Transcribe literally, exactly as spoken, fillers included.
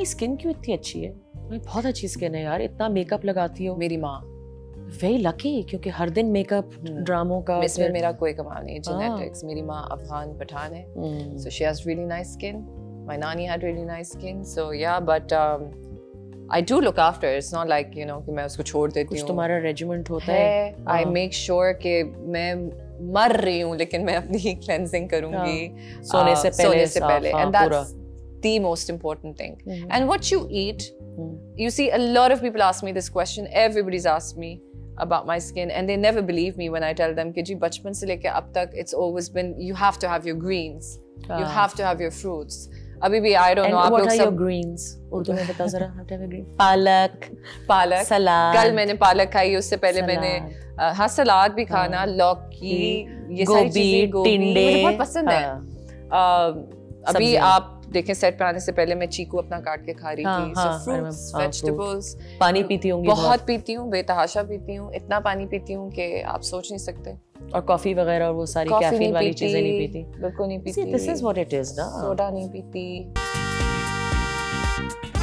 तुम्हारी स्किन क्यों इतनी अच्छी है? बहुत अच्छी स्किन है यार, इतना मेकअप लगाती हो। मेरी माँ वेरी लकी, क्योंकि हर दिन मेकअप ड्रामों का। इसमें मेरा कोई कमाल नहीं, जेनेटिक्स। मेरी माँ अफगान पठान है, so she has really nice skin. My nanny had really nice skin, so yeah, but um, I do look after it. It's not like you know कि मैं उसको छोड़ देती हूँ। कुछ तुम्हारा रेजिमेंट होता है? I make sure कि मैं मर रही हूँ लेकिन मैं अपनी cleansing करूँगी सोने से पहले। सोने से पहले, and that's the most important thing. And what you eat, you see, a lot of people ask me this question. Everybody's asked me about my skin, and they never believe me when I tell them कि जी बचपन से लेके अब तक it's always been you have to have your greens, you have to have your fruits. अभी भी I don't know आप लोग सब। And what are your greens? Urdu में बताओ जरा। पालक, पालक, सलाद। कल मैंने पालक खाई, उससे पहले मैंने हाँ सलाद भी खाना, लौकी, ये सारी चीजें, गोभी मुझे बहुत पसंद है। अभी आप देखें सेट पे आने से पहले मैं चीकू अपना काट के खा रही हाँ, थी। हाँ, so fruits, हाँ, vegetables, पानी पीती होंगी बहुत, बहुत पीती हूँ, बेतहाशा पीती हूँ, इतना पानी पीती हूँ कि आप सोच नहीं सकते। और कॉफी वगैरह और वो सारी कैफीन वाली चीजें नहीं पीती? बिल्कुल नहीं पीती। This is what it is ना। सोडा नहीं पीती।